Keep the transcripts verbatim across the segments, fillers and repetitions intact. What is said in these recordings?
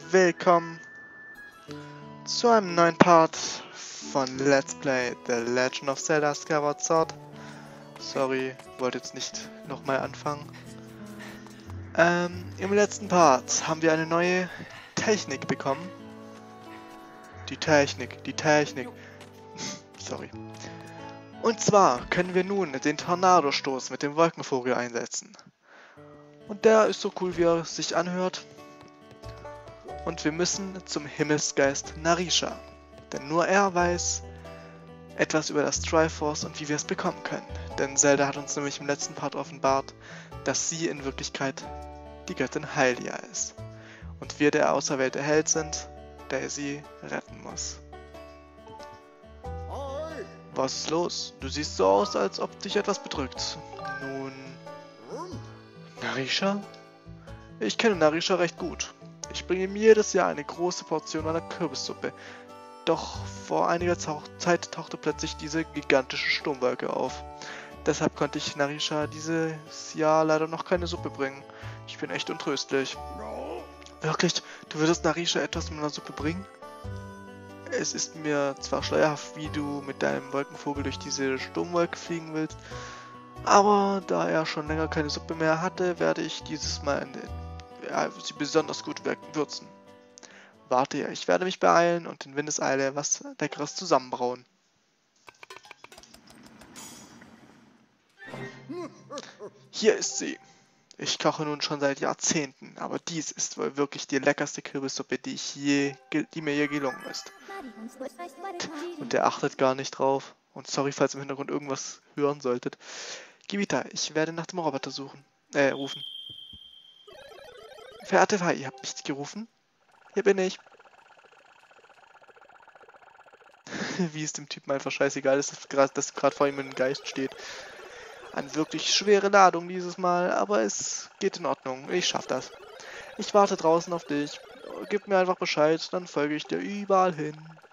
willkommen zu einem neuen Part von Let's Play The Legend of Zelda Skyward Sword. Sorry, wollte jetzt nicht nochmal anfangen. Ähm, im letzten Part haben wir eine neue Technik bekommen. Die Technik, die Technik. Sorry. Und zwar können wir nun den Tornadostoß mit dem Wolkenvogel einsetzen. Und der ist so cool, wie er sich anhört. Und wir müssen zum Himmelsgeist Narisha. Denn nur er weiß etwas über das Triforce und wie wir es bekommen können. Denn Zelda hat uns nämlich im letzten Part offenbart, dass sie in Wirklichkeit die Göttin Hylia ist. Und wir der auserwählte Held sind, der sie retten muss. Was ist los? Du siehst so aus, als ob dich etwas bedrückt. Nun... Narisha? Ich kenne Narisha recht gut. Ich bringe ihm jedes Jahr eine große Portion meiner Kürbissuppe. Doch vor einiger Zeit tauchte plötzlich diese gigantische Sturmwolke auf. Deshalb konnte ich Narisha dieses Jahr leider noch keine Suppe bringen. Ich bin echt untröstlich. Wirklich? Du würdest Narisha etwas mit einer Suppe bringen? Es ist mir zwar schleierhaft, wie du mit deinem Wolkenvogel durch diese Sturmwolke fliegen willst, aber da er schon länger keine Suppe mehr hatte, werde ich dieses Mal in den Ja, sie besonders gut würzen. Warte ja, ich werde mich beeilen und in Windeseile was Leckeres zusammenbrauen. Hier ist sie. Ich koche nun schon seit Jahrzehnten, aber dies ist wohl wirklich die leckerste Kürbissuppe, die, ich je, die mir je gelungen ist. Und der achtet gar nicht drauf. Und sorry, falls im Hintergrund irgendwas hören solltet. Gibita, ich werde nach dem Roboter suchen. Äh, rufen. Verehrte Fai, ihr habt mich gerufen? Hier bin ich. Wie es dem Typen einfach scheißegal ist, dass gerade vor ihm ein Geist steht. Eine wirklich schwere Ladung dieses Mal, aber es geht in Ordnung. Ich schaff das. Ich warte draußen auf dich. Gib mir einfach Bescheid, dann folge ich dir überall hin.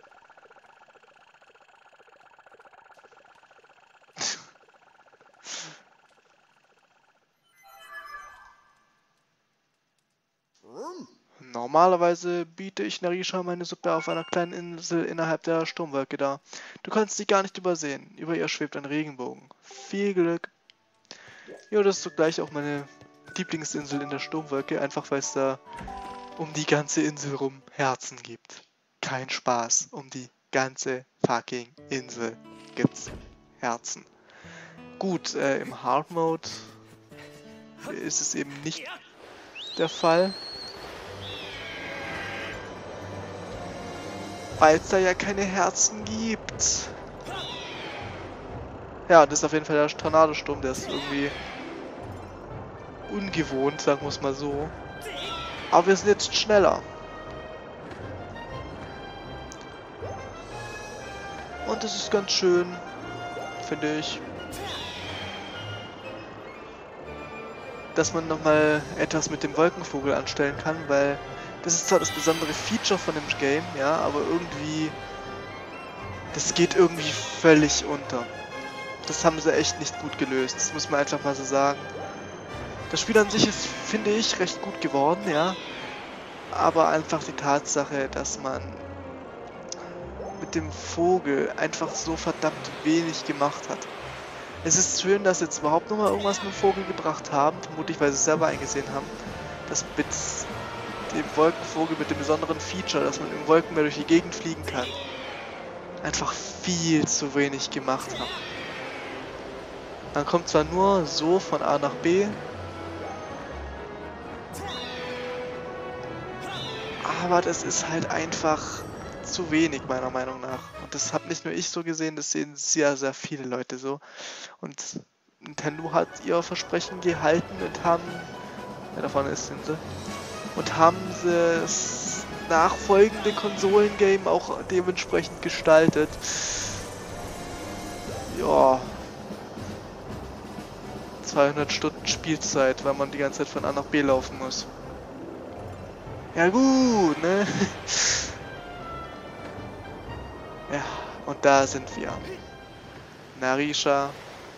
Normalerweise biete ich Narisha meine Suppe auf einer kleinen Insel innerhalb der Sturmwolke dar. Du kannst sie gar nicht übersehen. Über ihr schwebt ein Regenbogen. Viel Glück. Ja, das ist zugleich auch meine Lieblingsinsel in der Sturmwolke, einfach weil es da um die ganze Insel rum Herzen gibt. Kein Spaß. Um die ganze fucking Insel gibt's Herzen. Gut, äh, im Hard Mode ist es eben nicht der Fall. Weil es da ja keine Herzen gibt. Ja, das ist auf jeden Fall der Tornadosturm, der ist irgendwie ungewohnt, sagen wir es mal so. Aber wir sind jetzt schneller. Und das ist ganz schön, finde ich. Dass man nochmal etwas mit dem Wolkenvogel anstellen kann, weil das ist zwar das besondere Feature von dem Game, ja, aber irgendwie, das geht irgendwie völlig unter. Das haben sie echt nicht gut gelöst, das muss man einfach mal so sagen. Das Spiel an sich ist, finde ich, recht gut geworden, ja, aber einfach die Tatsache, dass man mit dem Vogel einfach so verdammt wenig gemacht hat. Es ist schön, dass sie jetzt überhaupt nochmal irgendwas mit dem Vogel gebracht haben, vermutlich weil sie es selber eingesehen haben, dass mit dem Wolkenvogel mit dem besonderen Feature, dass man im Wolkenmeer durch die Gegend fliegen kann, einfach viel zu wenig gemacht haben. Man kommt zwar nur so von A nach B, aber das ist halt einfach zu wenig meiner Meinung nach. Und das habe nicht nur ich so gesehen, das sehen sehr, sehr viele Leute so. Und Nintendo hat ihr Versprechen gehalten und haben... Ja, da vorne ist sie. Und haben sie das nachfolgende Konsolengame auch dementsprechend gestaltet. Ja. zweihundert Stunden Spielzeit, weil man die ganze Zeit von A nach B laufen muss. Ja gut, ne? Ja, und da sind wir. Narisha.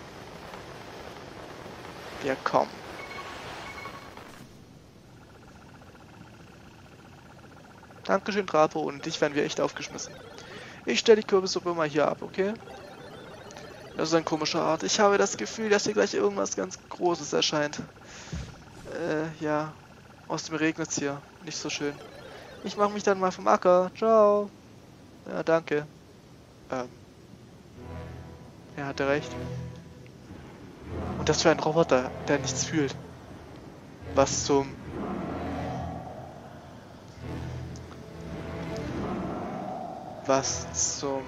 Wir kommen. Dankeschön, Drapo, und dich werden wir echt aufgeschmissen. Ich stelle die Kürbissuppe mal hier ab, okay? Das ist ein komischer Art. Ich habe das Gefühl, dass hier gleich irgendwas ganz Großes erscheint. Äh, ja. Außerdem regnet es hier. Nicht so schön. Ich mache mich dann mal vom Acker. Ciao. Ja, danke. Ähm. Er hatte recht. Und das für ein Roboter, der nichts fühlt. Was zum... Was zum...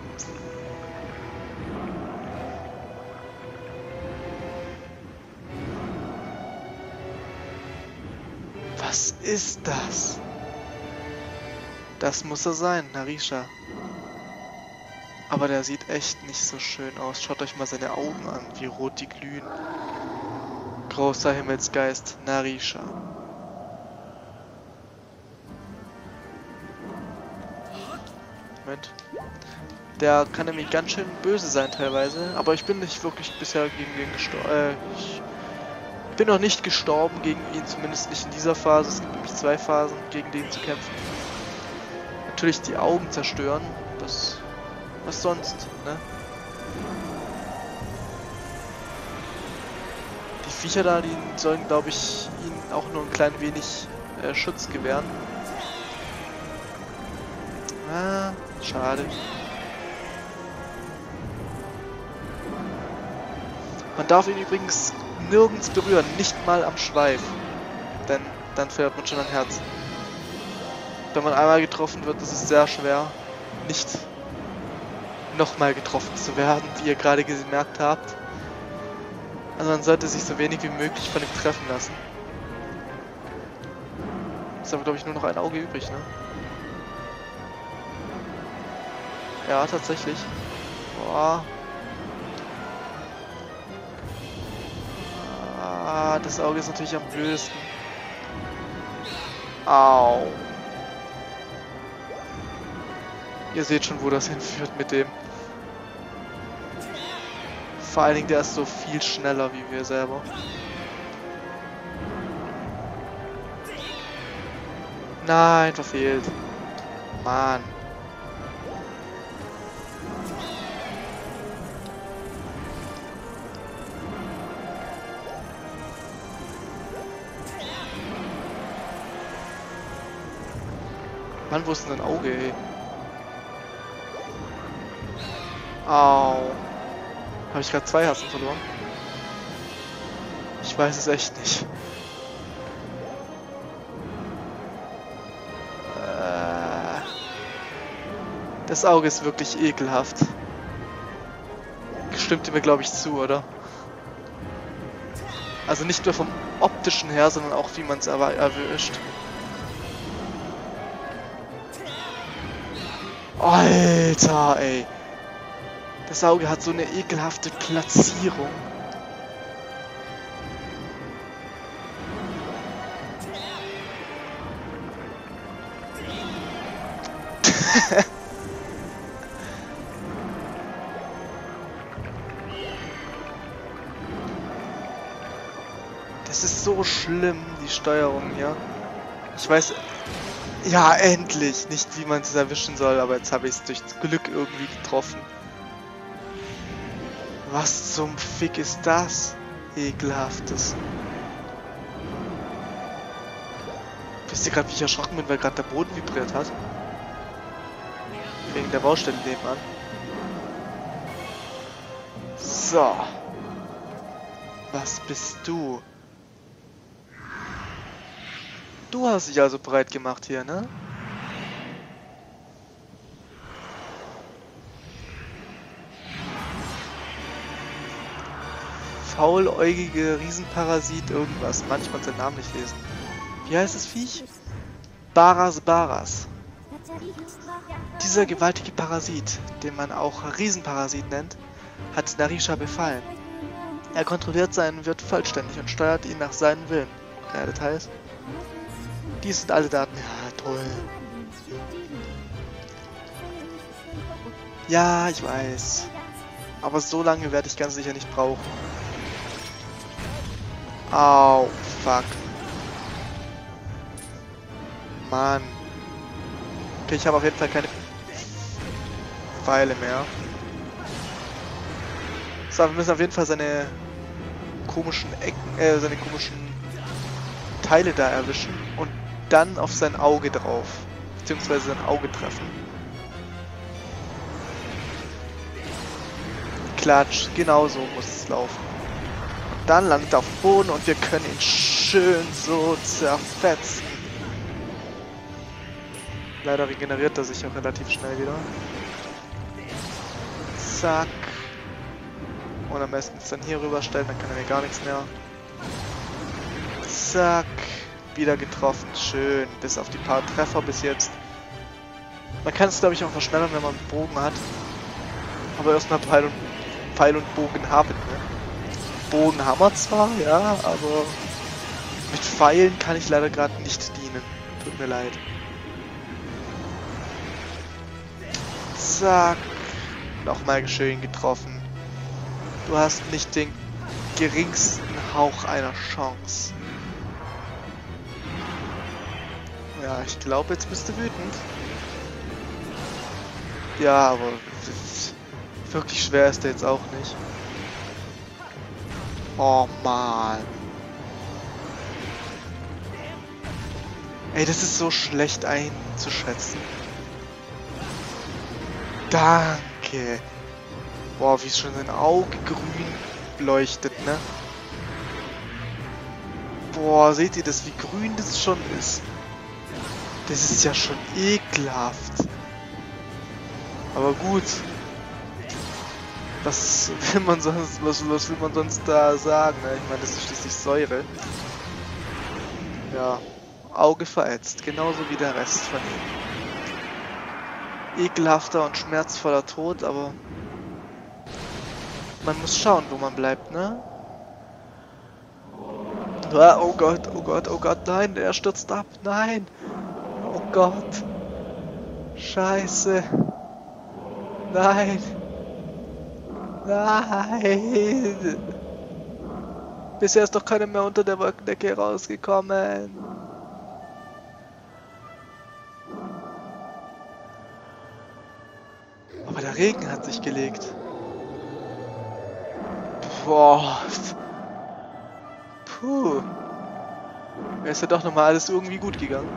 Was ist das? Das muss er sein, Narisha. Aber der sieht echt nicht so schön aus. Schaut euch mal seine Augen an, wie rot die glühen. Großer Himmelsgeist, Narisha. Moment. Der kann nämlich ganz schön böse sein teilweise, aber ich bin nicht wirklich bisher gegen den gestorben. Äh, ich bin noch nicht gestorben gegen ihn, zumindest nicht in dieser Phase. Es gibt nämlich zwei Phasen, gegen den zu kämpfen. Natürlich die Augen zerstören, das... Was sonst, ne? Die Viecher da, die sollen, glaube ich, ihnen auch nur ein klein wenig äh, Schutz gewähren. Ah, schade. Man darf ihn übrigens nirgends berühren, nicht mal am Schweif. Denn dann verliert man schon ein Herz. Wenn man einmal getroffen wird, ist es sehr schwer, nicht nochmal getroffen zu werden, wie ihr gerade gemerkt habt. Also man sollte sich so wenig wie möglich von ihm treffen lassen. Ist aber, glaube ich, nur noch ein Auge übrig, ne? Ja, tatsächlich. Boah. Ah, das Auge ist natürlich am blödesten. Au. Ihr seht schon, wo das hinführt mit dem. Vor allen Dingen, der ist so viel schneller wie wir selber. Nein, verfehlt. Mann. Mann, wo ist denn ein Auge, ey? Au. Habe ich gerade zwei Herzen verloren? Ich weiß es echt nicht. Äh, das Auge ist wirklich ekelhaft. Stimmt ihr mir, glaube ich, zu, oder? Also nicht nur vom optischen her, sondern auch wie man es aber erwischt. Alter, ey. Das Auge hat so eine ekelhafte Platzierung. Das ist so schlimm, die Steuerung hier. Ich weiß... Ja, endlich! Nicht, wie man es erwischen soll, aber jetzt habe ich es durch Glück irgendwie getroffen. Was zum Fick ist das? Ekelhaftes. Wisst ihr gerade, wie ich erschrocken bin, weil gerade der Boden vibriert hat? Wegen der Baustelle nebenan. So. Was bist du? Du hast dich also bereit gemacht hier, ne? Fauläugige Riesenparasit irgendwas. Manchmal den Namen nicht lesen. Wie heißt das Viech? Baras Baras. Dieser gewaltige Parasit, den man auch Riesenparasit nennt, hat Narisha befallen. Er kontrolliert seinen Wirt vollständig und steuert ihn nach seinem Willen. Keine Details. Dies sind alle Daten. Ja, toll. Ja, ich weiß. Aber so lange werde ich ganz sicher nicht brauchen. Au, fuck. Mann. Okay, ich habe auf jeden Fall keine Pfeile mehr. So, wir müssen auf jeden Fall seine komischen Ecken, äh, seine komischen Teile da erwischen und dann auf sein Auge drauf. Beziehungsweise sein Auge treffen. Klatsch, genau so muss es laufen. Und dann landet er auf dem Boden und wir können ihn schön so zerfetzen. Leider regeneriert er sich auch relativ schnell wieder. Zack. Und am besten es dann hier rüberstellen, dann kann er mir gar nichts mehr. Zack. Wieder getroffen. Schön. Bis auf die paar Treffer bis jetzt. Man kann es, glaube ich, auch verschnellern, wenn man einen Bogen hat. Aber erstmal Pfeil und, Pfeil und Bogen haben. Ne? Bogen haben wir zwar, ja, aber mit Pfeilen kann ich leider gerade nicht dienen. Tut mir leid. Zack. Nochmal schön getroffen. Du hast nicht den geringsten Hauch einer Chance. Ja, ich glaube, jetzt bist du wütend. Ja, aber wirklich schwer ist der jetzt auch nicht. Oh Mann. Ey, das ist so schlecht einzuschätzen. Danke. Boah, wie es schon sein Auge grün leuchtet, ne? Boah, seht ihr das, wie grün das schon ist? Das ist ja schon ekelhaft. Aber gut. Was will man sonst, was, was will man sonst da sagen? Ne? Ich meine, das ist schließlich Säure. Ja, Auge verätzt, genauso wie der Rest von ihm. Ekelhafter und schmerzvoller Tod, aber man muss schauen, wo man bleibt, ne? Ah, oh Gott, oh Gott, oh Gott, nein, er stürzt ab, nein! Oh Gott! Scheiße! Nein! Nein! Bisher ist doch keiner mehr unter der Wolkendecke rausgekommen. Aber der Regen hat sich gelegt. Boah. Puh. Mir ist ja doch nochmal alles irgendwie gut gegangen.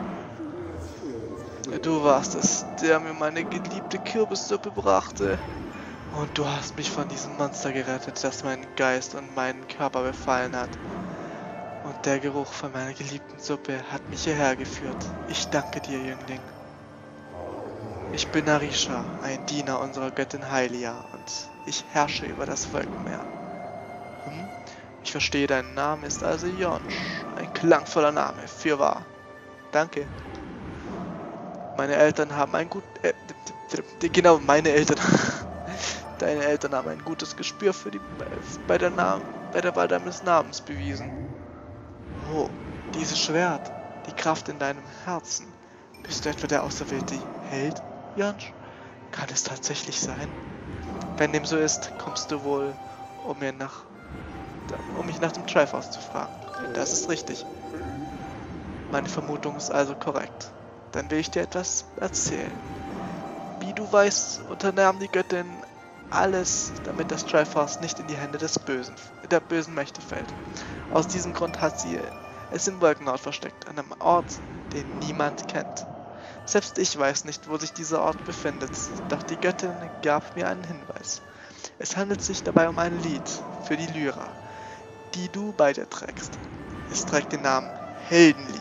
Du warst es, der mir meine geliebte Kürbissuppe brachte. Und du hast mich von diesem Monster gerettet, das meinen Geist und meinen Körper befallen hat. Und der Geruch von meiner geliebten Suppe hat mich hierher geführt. Ich danke dir, Jüngling. Ich bin Arisha, ein Diener unserer Göttin Hylia, und ich herrsche über das Wolkenmeer. Hm? Ich verstehe, dein Name ist also Yonsch. Ein klangvoller Name, fürwahr. Danke. Meine Eltern haben ein gut... Äh, genau, meine Eltern... Deine Eltern haben ein gutes Gespür für die... bei der, Namen, bei der Wahl deines Namens bewiesen. Oh, dieses Schwert, die Kraft in deinem Herzen. Bist du etwa der auserwählte Held, Yonsch? Kann es tatsächlich sein? Wenn dem so ist, kommst du wohl, um mir nach... um mich nach dem Triforce zu fragen. Das ist richtig. Meine Vermutung ist also korrekt. Dann will ich dir etwas erzählen. Wie du weißt, unternahm die Göttin alles, damit das Triforce nicht in die Hände des Bösen, der bösen Mächte fällt. Aus diesem Grund hat sie es im Wolkenort versteckt, an einem Ort, den niemand kennt. Selbst ich weiß nicht, wo sich dieser Ort befindet, doch die Göttin gab mir einen Hinweis. Es handelt sich dabei um ein Lied für die Lyra, die du bei dir trägst. Es trägt den Namen Heldenlied.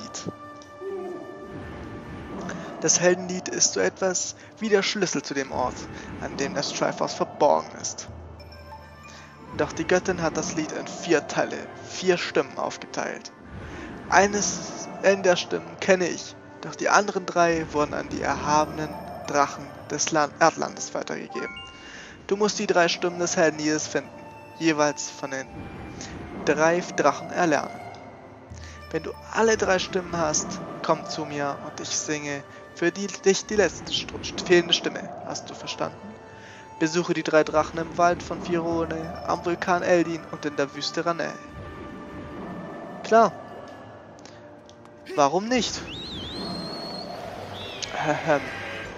Das Heldenlied ist so etwas wie der Schlüssel zu dem Ort, an dem das Triforce verborgen ist. Doch die Göttin hat das Lied in vier Teile, vier Stimmen aufgeteilt. Eines der Stimmen kenne ich, doch die anderen drei wurden an die erhabenen Drachen des Land Erdlandes weitergegeben. Du musst die drei Stimmen des Heldenliedes finden, jeweils von den drei Drachen erlernen. Wenn du alle drei Stimmen hast, komm zu mir und ich singe für die, dich die letzte fehlende Stimme. Hast du verstanden? Besuche die drei Drachen im Wald von Firone, am Vulkan Eldin und in der Wüste Ranel. Klar. Warum nicht?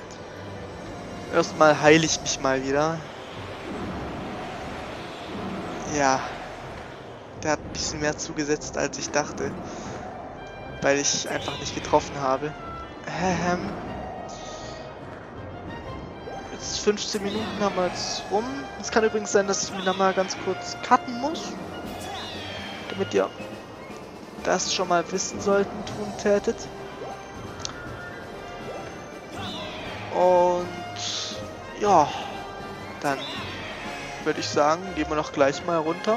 Erstmal heile ich mich mal wieder. Ja, der hat ein bisschen mehr zugesetzt, als ich dachte. Weil ich einfach nicht getroffen habe. Ähm, jetzt fünfzehn Minuten haben wir jetzt rum. Es kann übrigens sein, dass ich mich noch mal ganz kurz cutten muss. Damit ihr das schon mal wissen sollten, tun tätet. Und ja, dann würde ich sagen, gehen wir noch gleich mal runter.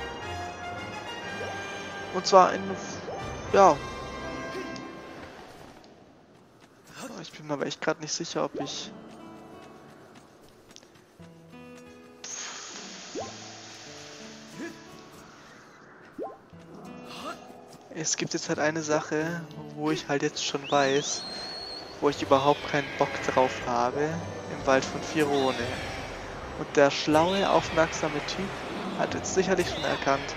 Und zwar in, ja, ich bin mir aber echt gerade nicht sicher, ob ich... Es gibt jetzt halt eine Sache, wo ich halt jetzt schon weiß, wo ich überhaupt keinen Bock drauf habe, im Wald von Firone. Und der schlaue, aufmerksame Typ hat jetzt sicherlich schon erkannt.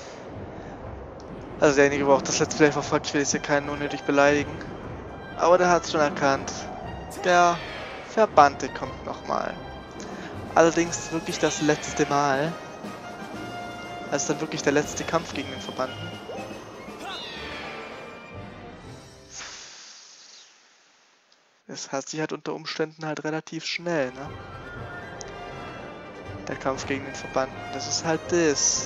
Also derjenige, wo auch das Let's Play verfolgt, ich will jetzt hier keinen unnötig beleidigen. Aber der hat es schon erkannt. Der Verbannte kommt nochmal. Allerdings wirklich das letzte Mal. Also dann wirklich der letzte Kampf gegen den Verbannten. Es hat sich halt unter Umständen halt relativ schnell, ne? Der Kampf gegen den Verbannten. Das ist halt das.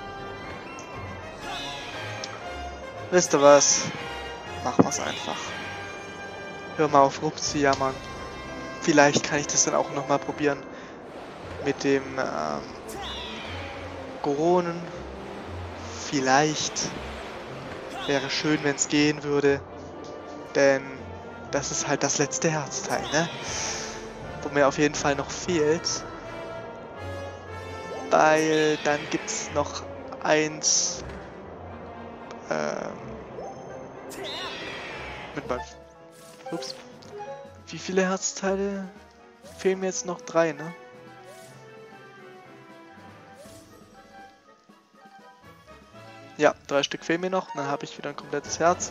Wisst ihr was? Machen wir's einfach. Hör mal auf rum zu jammern. Vielleicht kann ich das dann auch nochmal probieren. Mit dem ähm, Goronen. Vielleicht. Wäre schön, wenn es gehen würde. Denn das ist halt das letzte Herzteil, ne? Wo mir auf jeden Fall noch fehlt. Weil dann gibt es noch eins. Ähm. Mit meinem. Ups. Wie viele Herzteile? Fehlen mir jetzt noch drei, ne? Ja, drei Stück fehlen mir noch. Dann habe ich wieder ein komplettes Herz.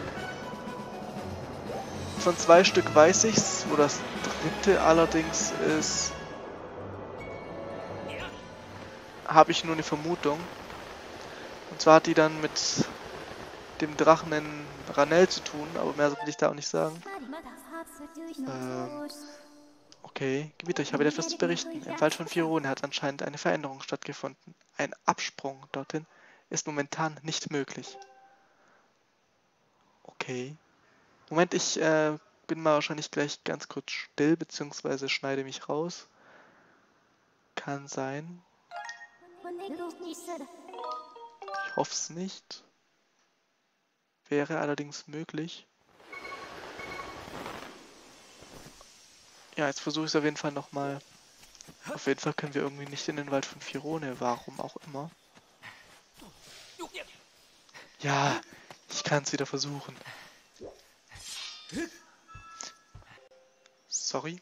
Von zwei Stück weiß ich's, wo das dritte allerdings ist, habe ich nur eine Vermutung. Und zwar hat die dann mit dem Drachen in Ranel zu tun, aber mehr will ich da auch nicht sagen. Ähm, okay, Gebieter, ich habe dir etwas zu berichten. Im Wald von Firone hat anscheinend eine Veränderung stattgefunden. Ein Absprung dorthin ist momentan nicht möglich. Okay. Moment, ich äh, bin mal wahrscheinlich gleich ganz kurz still, beziehungsweise schneide mich raus. Kann sein. Ich hoffe es nicht. Wäre allerdings möglich. Ja, jetzt versuche ich es auf jeden Fall nochmal. Auf jeden Fall können wir irgendwie nicht in den Wald von Firone, warum auch immer. Ja, ich kann es wieder versuchen. Sorry.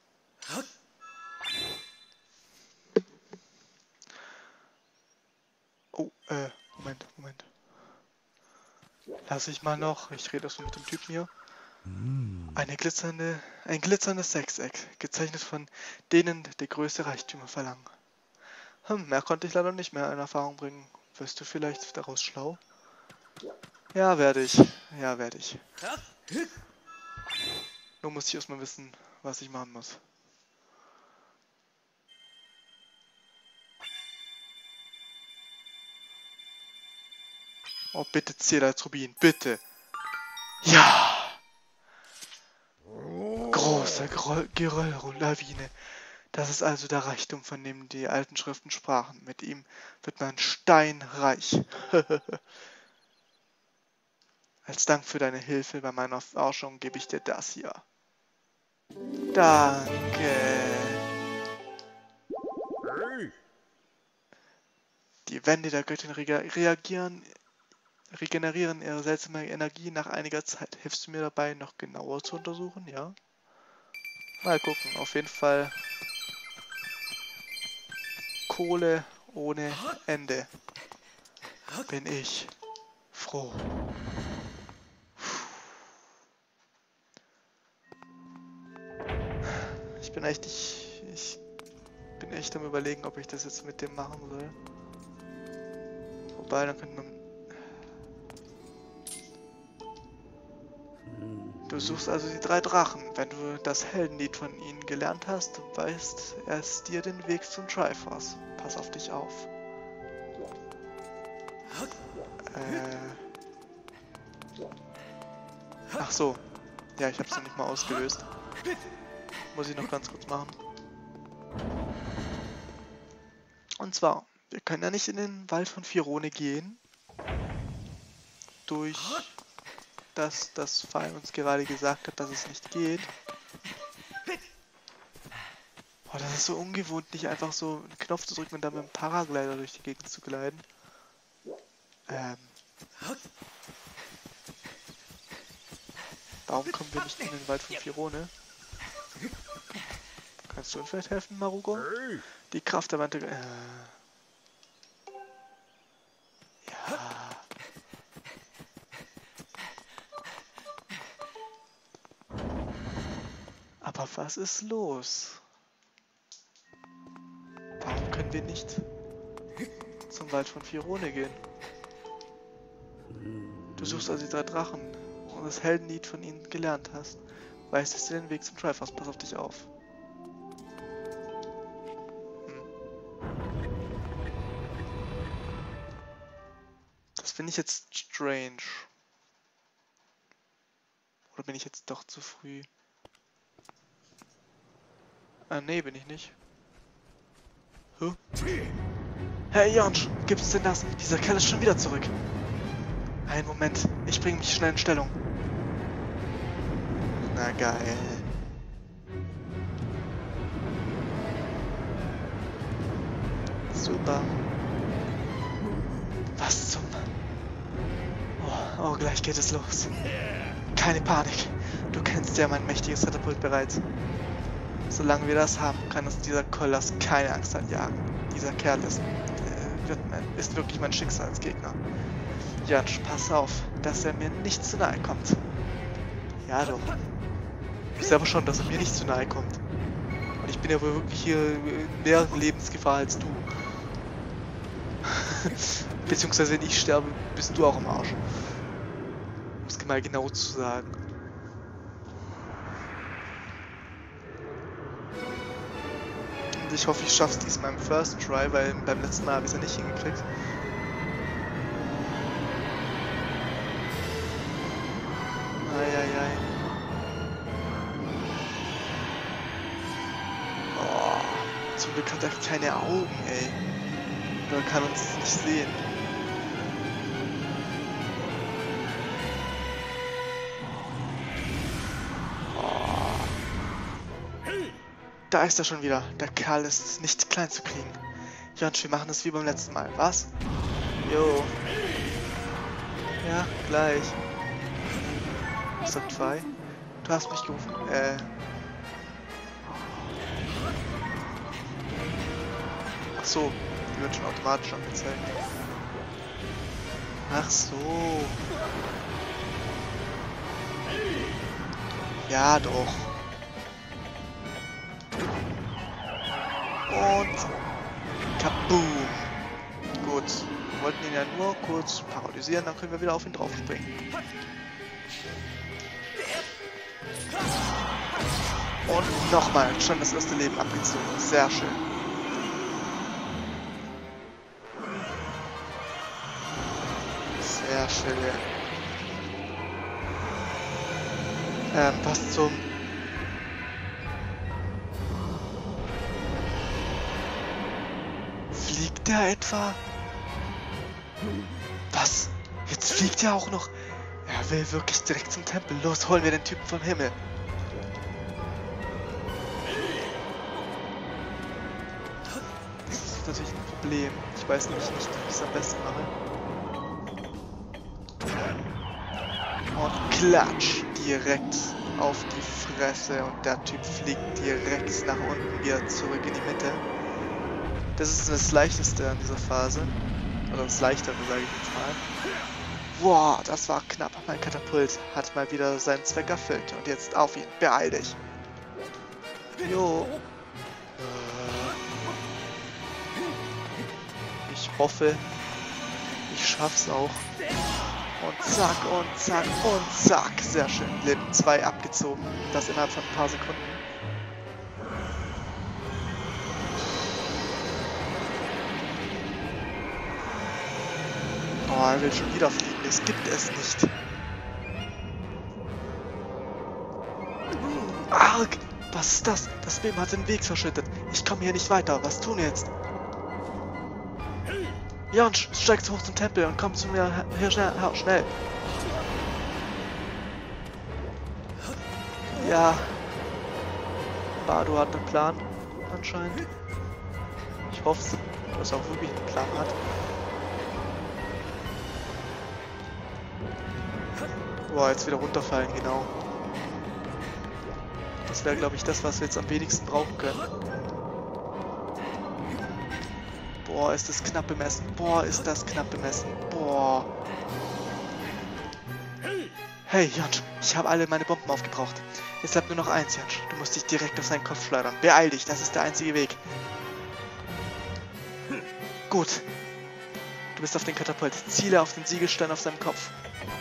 Oh, äh, Moment, Moment. Lass ich mal noch. Ich rede erst mit dem Typen hier. Eine glitzernde, ein glitzerndes Sechseck, gezeichnet von denen, die größte Reichtümer verlangen. Hm, mehr konnte ich leider nicht mehr in Erfahrung bringen. Wirst du vielleicht daraus schlau? Ja, werde ich. Ja, werde ich. Nur muss ich erstmal wissen, was ich machen muss. Oh, bitte Zähler Rubin, bitte. Ja! Große Gerölllawine. Das ist also der Reichtum, von dem die alten Schriften sprachen. Mit ihm wird man steinreich. Als Dank für deine Hilfe bei meiner Forschung gebe ich dir das hier. Danke. Die Wände der Göttin reagieren, regenerieren ihre seltsame Energie nach einiger Zeit. Hilfst du mir dabei, noch genauer zu untersuchen? Ja. Mal gucken. Auf jeden Fall Kohle ohne Ende. Bin ich froh. Ich Ich bin echt, ich, ich bin echt am Überlegen, ob ich das jetzt mit dem machen soll. Wobei, dann könnte man... Du suchst also die drei Drachen. Wenn du das Heldenlied von ihnen gelernt hast, weist es dir den Weg zum Triforce. Pass auf dich auf. Äh... Ach so. Ja, ich hab's noch nicht mal ausgelöst. Muss ich noch ganz kurz machen. Und zwar, wir können ja nicht in den Wald von Firone gehen. Durch das das Fall uns gerade gesagt hat, dass es nicht geht. Oh, das ist so ungewohnt, nicht einfach so einen Knopf zu drücken und dann mit dem Paraglider durch die Gegend zu gleiten. Ähm... Warum kommen wir nicht in den Wald von Firone? Kannst du uns vielleicht helfen, Marugo? Die Kraft der Wand... Äh, ja... Aber was ist los? Warum können wir nicht zum Wald von Firone gehen? Du suchst also die drei Drachen und das Heldenlied von ihnen gelernt hast. Weißt es dir den Weg zum Triforce, pass auf dich auf. Hm. Das finde ich jetzt strange. Oder bin ich jetzt doch zu früh? Ah, nee, bin ich nicht. Huh? Hey Jonsch, gibt's denn das? Dieser Kerl ist schon wieder zurück. Einen Moment, ich bringe mich schnell in Stellung. Na geil. Super. Was zum... Oh, oh, gleich geht es los. Keine Panik. Du kennst ja mein mächtiges Katapult bereits. Solange wir das haben, kann uns dieser Koloss keine Angst einjagen. Dieser Kerl ist, äh, wird mein, ist wirklich mein Schicksalsgegner. Jonsch, pass auf, dass er mir nicht zu nahe kommt. Ja doch. Ich sehe aber schon, dass er mir nicht zu nahe kommt. Und ich bin ja wohl wirklich hier in mehr Lebensgefahr als du. Beziehungsweise wenn ich sterbe, bist du auch im Arsch. Um es mal genau zu sagen. Und ich hoffe, ich schaffe es diesmal im First Try, weil beim letzten Mal habe ich es ja nicht hingekriegt. Eieiei. Oh, zum Glück hat er keine Augen, ey. Man kann uns nicht sehen. Da ist er schon wieder. Der Kerl ist nicht klein zu kriegen. Jonsch, wir machen das wie beim letzten Mal. Was? Jo. Ja, gleich. Stop zwei. Du hast mich gerufen. Äh. Ach so. Die wird schon automatisch angezeigt. Ach so. Ja, doch. Und kaboom. Gut. Wir wollten ihn ja nur kurz paralysieren, dann können wir wieder auf ihn drauf springen. Und nochmal, schon das erste Leben abgezogen. Sehr schön. Sehr schön. Ähm, was zum... Fliegt der etwa? Was? Jetzt fliegt er auch noch. Er will wirklich direkt zum Tempel. Los, holen wir den Typen vom Himmel. Das ist natürlich ein Problem. Ich weiß nämlich nicht, wie ich es am besten mache. Und klatsch, direkt auf die Fresse und der Typ fliegt direkt nach unten wieder zurück in die Mitte. Das ist das Leichteste an dieser Phase. Oder das Leichtere, sage ich jetzt mal. Wow, das war knapp. Mein Katapult hat mal wieder seinen Zweck erfüllt. Und jetzt auf ihn. Beeil dich. Jo. Ich hoffe, ich schaff's auch. Und zack, und zack, und zack. Sehr schön. Leben zwei abgezogen. Das innerhalb von ein paar Sekunden. Oh, er will schon wieder fliegen. Das gibt es nicht. Arg! Was ist das? Das Leben hat den Weg verschüttet. Ich komme hier nicht weiter. Was tun wir jetzt? Jonsch, steigt hoch zum Tempel und komm zu mir hier schnell. schnell. Ja. Bardo hat einen Plan, anscheinend. Ich hoffe, dass er auch wirklich einen Plan hat. Boah, jetzt wieder runterfallen, genau. Das wäre, glaube ich, das, was wir jetzt am wenigsten brauchen können. Boah, ist das knapp bemessen. Boah, ist das knapp bemessen. Boah. Hey, Jonsch, ich habe alle meine Bomben aufgebraucht. Jetzt bleibt nur noch eins, Jonsch. Du musst dich direkt auf seinen Kopf schleudern. Beeil dich, das ist der einzige Weg. Gut. Du bist auf den Katapult. Ziele auf den Siegelstein auf seinem Kopf.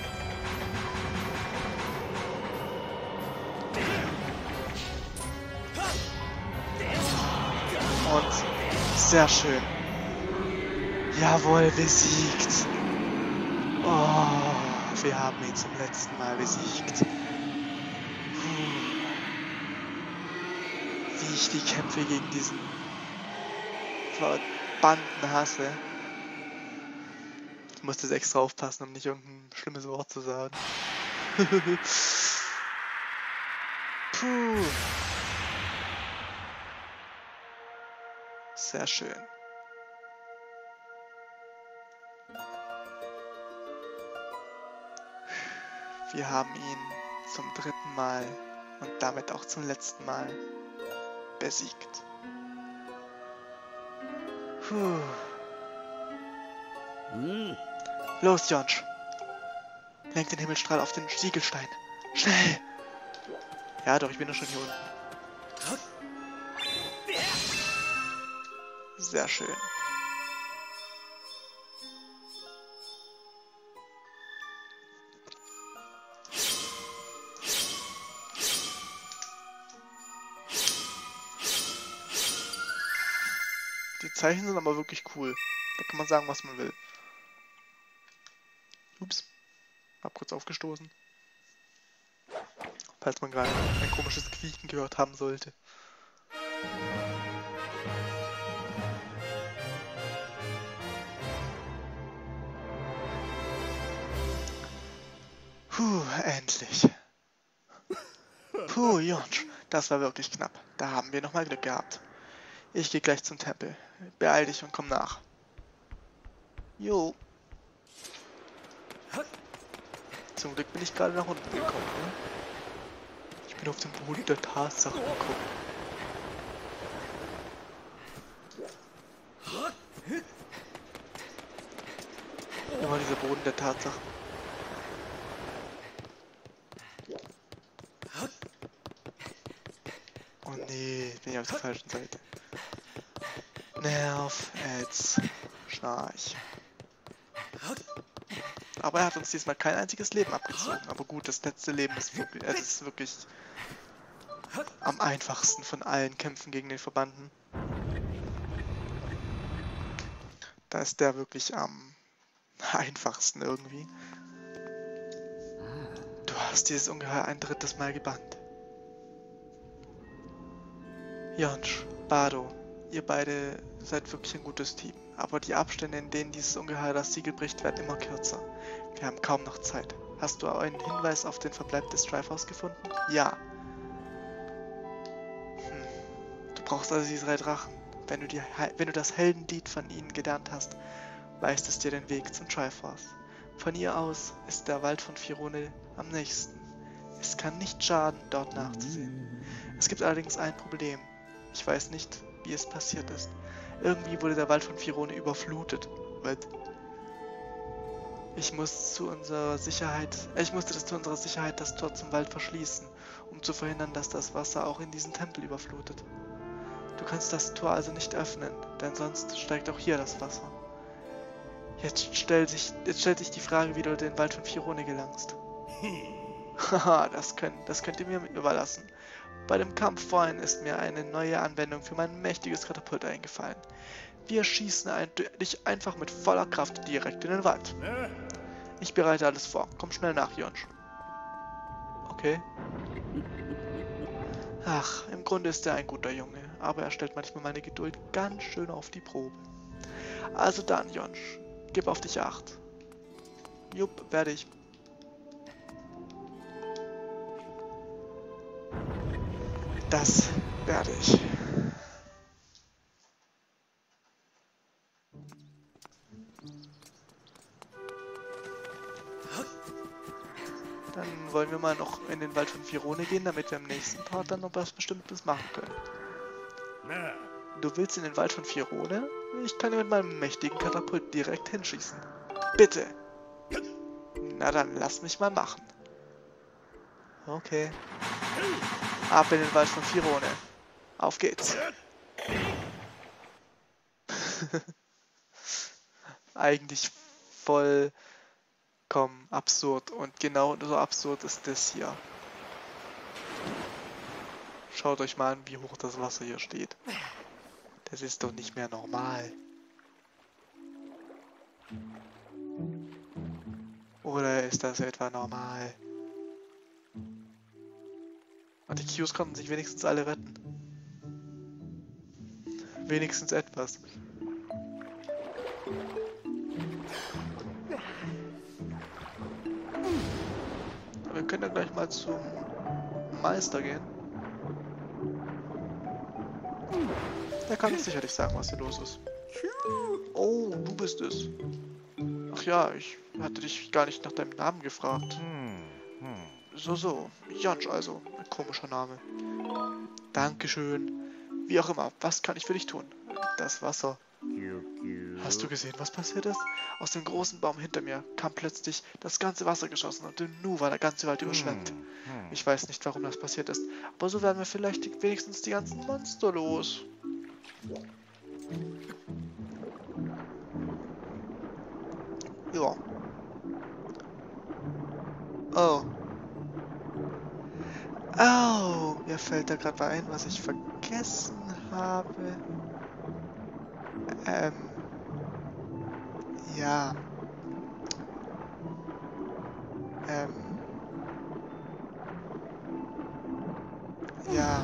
Und sehr schön. Jawohl, besiegt. Oh, wir haben ihn zum letzten Mal besiegt. Puh. Wie ich die Kämpfe gegen diesen Verbannten hasse. Ich musste jetzt extra aufpassen, um nicht irgendein schlimmes Wort zu sagen. Puh. Sehr schön. Wir haben ihn zum dritten Mal und damit auch zum letzten Mal besiegt. Puh. Mm. Los, Jonsch. Lenk den Himmelstrahl auf den Siegelstein. Schnell! Ja, doch, ich bin doch schon hier unten. Sehr schön. Die Zeichen sind aber wirklich cool. Da kann man sagen, was man will. Ups. Hab kurz aufgestoßen. Falls man gerade ein komisches Quieken gehört haben sollte. Puh, endlich. Puh, Jonsch, das war wirklich knapp. Da haben wir nochmal Glück gehabt. Ich gehe gleich zum Tempel. Beeil dich und komm nach. Jo. Zum Glück bin ich gerade nach unten gekommen. Ne? Ich bin auf dem Boden der Tatsachen gekommen. Immer dieser Boden der Tatsachen. Oh nee, bin ich auf der falschen Seite. Nerv, Ätz, Schnarch. Aber er hat uns diesmal kein einziges Leben abgezogen. Aber gut, das letzte Leben ist wirklich, es ist wirklich am einfachsten von allen Kämpfen gegen den Verbannten. Da ist der wirklich am einfachsten irgendwie. Du hast dieses Ungeheuer ein drittes Mal gebannt. Jonsch, Bardo, ihr beide seid wirklich ein gutes Team. Aber die Abstände, in denen dieses Ungeheuer das Siegel bricht, werden immer kürzer. Wir haben kaum noch Zeit. Hast du einen Hinweis auf den Verbleib des Triforce gefunden? Ja. Hm. Du brauchst also diese drei Drachen. Wenn du, die, wenn du das Heldenlied von ihnen gelernt hast, weist es dir den Weg zum Triforce. Von ihr aus ist der Wald von Firone am nächsten. Es kann nicht schaden, dort nachzusehen. Es gibt allerdings ein Problem. Ich weiß nicht, wie es passiert ist. Irgendwie wurde der Wald von Firone überflutet. Was? Ich muss zu unserer Sicherheit, äh, ich musste das zu unserer Sicherheit das Tor zum Wald verschließen, um zu verhindern, dass das Wasser auch in diesen Tempel überflutet. Du kannst das Tor also nicht öffnen, denn sonst steigt auch hier das Wasser. Jetzt stellt sich, jetzt stellt sich die Frage, wie du in den Wald von Firone gelangst. Haha, das, könnt, das könnt ihr mir überlassen. Bei dem Kampf vorhin ist mir eine neue Anwendung für mein mächtiges Katapult eingefallen. Wir schießen ein, dich einfach mit voller Kraft direkt in den Wald. Ich bereite alles vor. Komm schnell nach, Jonsch. Okay. Ach, im Grunde ist er ein guter Junge, aber er stellt manchmal meine Geduld ganz schön auf die Probe. Also dann, Jonsch, gib auf dich Acht. Jupp, werde ich. Das werde ich. Dann wollen wir mal noch in den Wald von Firone gehen, damit wir im nächsten Part dann noch was Bestimmtes machen können. Du willst in den Wald von Firone? Ich kann dir mit meinem mächtigen Katapult direkt hinschießen. Bitte! Na dann, lass mich mal machen. Okay. Ab in den Wald von Firone. Auf geht's. Eigentlich vollkommen absurd. Und genau so absurd ist das hier. Schaut euch mal an, wie hoch das Wasser hier steht. Das ist doch nicht mehr normal. Oder ist das etwa normal? Und die Qs konnten sich wenigstens alle retten. Wenigstens etwas. Wir können dann gleich mal zum Meister gehen. Der kann uns sicherlich sagen, was hier los ist. Oh, du bist es. Ach ja, ich hatte dich gar nicht nach deinem Namen gefragt. So, so. Jonsch also. Ein komischer Name. Dankeschön. Wie auch immer. Was kann ich für dich tun? Das Wasser. Hast du gesehen, was passiert ist? Aus dem großen Baum hinter mir kam plötzlich das ganze Wasser geschossen und nun war der ganze Wald überschwemmt. Ich weiß nicht, warum das passiert ist, aber so werden wir vielleicht wenigstens die ganzen Monster los. Ja. Oh. Oh, mir fällt da gerade ein, was ich vergessen habe. Ähm. Ja. Ähm. Ja.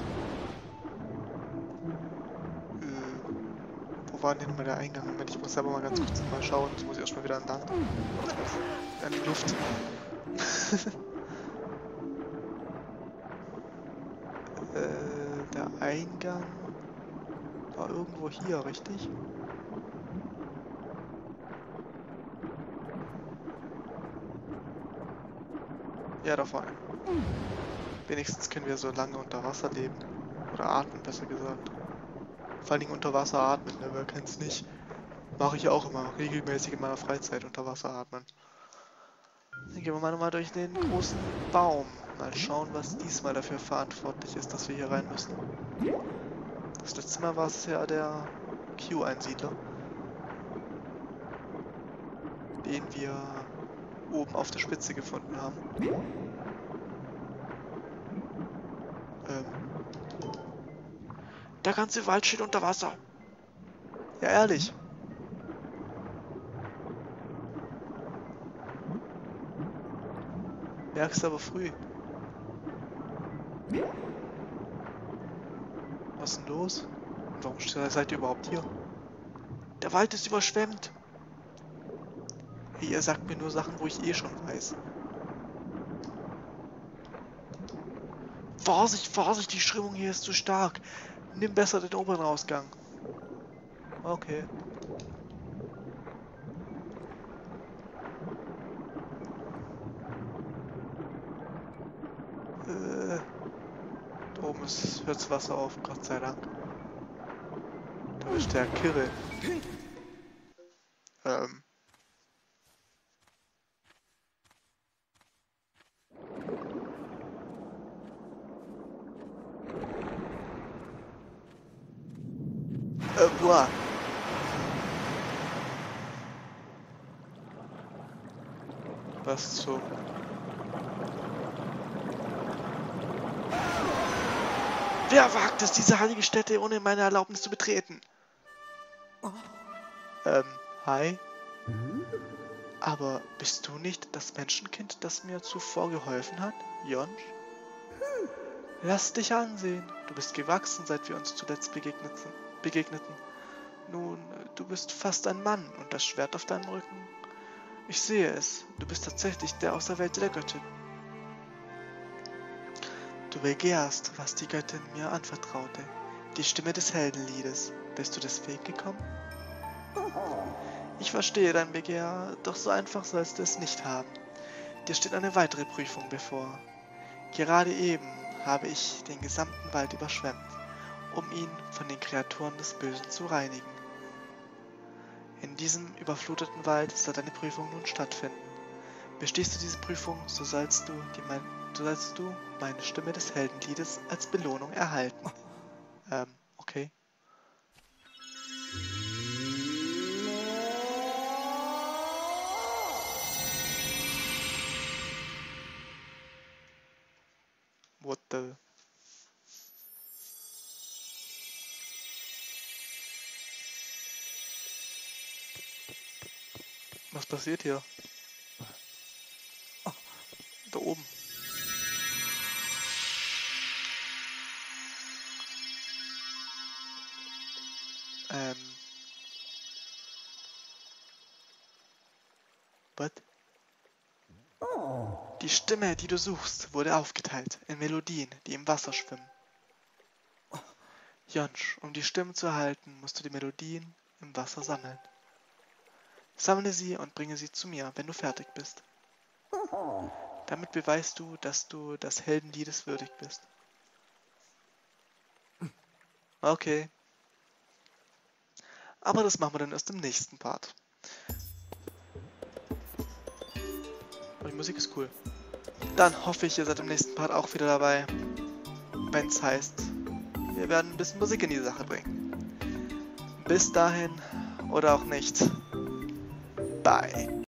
Äh, wo war denn mal der Eingang? Moment, ich muss selber mal ganz kurz mal schauen. Ich muss erstmal wieder an Land. An die Luft. äh, der Eingang war irgendwo hier, richtig? Ja, da vorne. Wenigstens können wir so lange unter Wasser leben. Oder atmen, besser gesagt. Vor allen Dingen unter Wasser atmen, ne? Wer kennt's nicht? Mache ich auch immer regelmäßig in meiner Freizeit unter Wasser atmen. Dann gehen wir mal nochmal durch den großen Baum. Mal schauen, was diesmal dafür verantwortlich ist, dass wir hier rein müssen. Das letzte Mal war es ja der Q-Einsiedler, den wir oben auf der Spitze gefunden haben. Ähm. Der ganze Wald steht unter Wasser. Ja, ehrlich. Merkst aber früh. Was ist denn los? Und warum seid ihr überhaupt hier? Der Wald ist überschwemmt. Hey, ihr sagt mir nur Sachen, wo ich eh schon weiß. Vorsicht, Vorsicht, die Strömung hier ist zu stark. Nimm besser den oberen Ausgang. Okay. Äh, da oben ist, hört das Wasser auf, Gott sei Dank. Da ist der Kirre. Ähm. Äh, boah. Was zum... Wer wagt es, diese heilige Stätte ohne meine Erlaubnis zu betreten? Ähm, hi? Aber bist du nicht das Menschenkind, das mir zuvor geholfen hat, Jonsch? Lass dich ansehen. Du bist gewachsen, seit wir uns zuletzt begegneten. begegneten. Nun, du bist fast ein Mann und das Schwert auf deinem Rücken. Ich sehe es. Du bist tatsächlich der Auserwählte der Göttin. Du begehrst, was die Göttin mir anvertraute. Die Stimme des Heldenliedes. Bist du deswegen gekommen? Ich verstehe dein Begehr, doch so einfach sollst du es nicht haben. Dir steht eine weitere Prüfung bevor. Gerade eben habe ich den gesamten Wald überschwemmt, um ihn von den Kreaturen des Bösen zu reinigen. In diesem überfluteten Wald soll deine Prüfung nun stattfinden. Bestehst du diese Prüfung, so sollst du, die mein, so sollst du meine Stimme des Heldenliedes als Belohnung erhalten. Ähm, okay. What the... Was passiert hier? Da oben. Ähm. Was? Die Stimme, die du suchst, wurde aufgeteilt in Melodien, die im Wasser schwimmen. Jonsch, um die Stimmen zu erhalten, musst du die Melodien im Wasser sammeln. Sammle sie und bringe sie zu mir, wenn du fertig bist. Damit beweist du, dass du des Heldenliedes würdig bist. Okay. Aber das machen wir dann erst im nächsten Part. Aber die Musik ist cool. Dann hoffe ich, ihr seid im nächsten Part auch wieder dabei. Wenn es heißt, wir werden ein bisschen Musik in die Sache bringen. Bis dahin oder auch nicht. Bye.